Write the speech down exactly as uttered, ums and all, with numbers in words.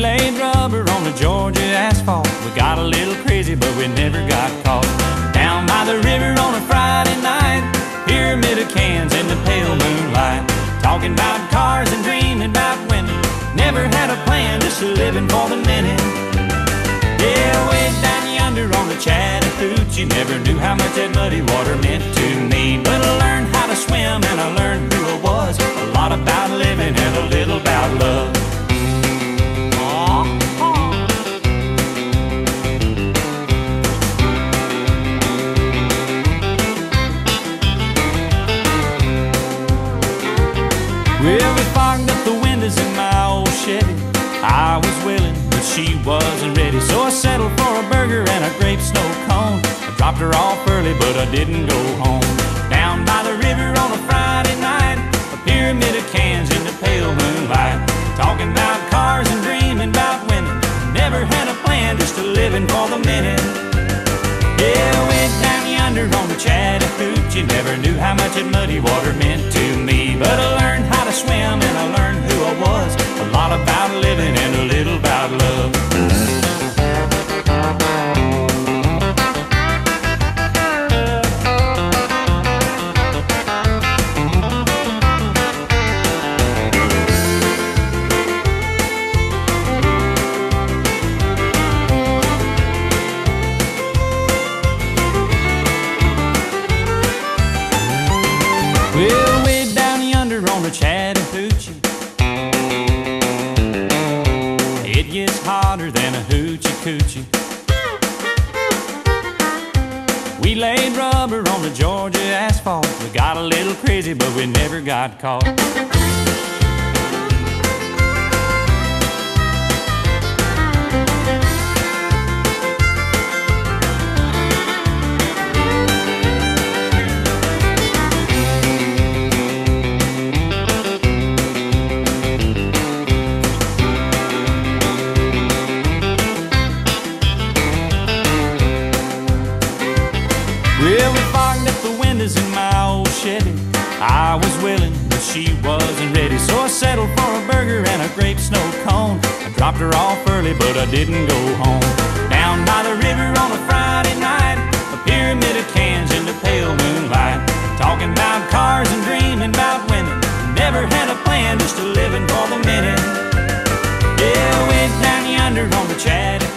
laid rubber on the Georgia asphalt. We got a little crazy, but we never got caught. Down by the river on a Friday night, pyramid of cans in the pale moonlight, talking about cars and dreaming about women. Never had a plan, just living for the minute. Yeah, way down yonder on the Chattahoochee, never knew how much that muddy water meant to me. But I learned how to swim and I learned who I was. A lot about living and a little about love. Well, we fogged up the windows in my old Chevy. I was willing, but she wasn't ready, so I settled for a burger and a grape snow cone. I dropped her off early, but I didn't go home. Down by the river on a Friday night, a pyramid of cans in the pale moonlight, talking about cars and dreaming about women. Never had a plan, just a living for the minute. Yeah, way down yonder on the Chattahoochee, never knew how much that muddy water meant to me. But I learned how to swim and I learned who I was. A lot about living and a little about love. Well, way down yonder on the Chattahoochee, it gets hotter than a hoochie coochie. We laid rubber on the Georgia asphalt. We got a little crazy, but we never got caught. Well, we fogged up the windows in my old Chevy. I was willing, but she wasn't ready, so I settled for a burger and a grape snow cone. I dropped her off early, but I didn't go home. Down by the river on a Friday night, a pyramid of cans in the pale moonlight, talking about cars and dreaming about women. Never had a plan, just a living for the minute. Yeah, way down yonder on the Chattahoochee,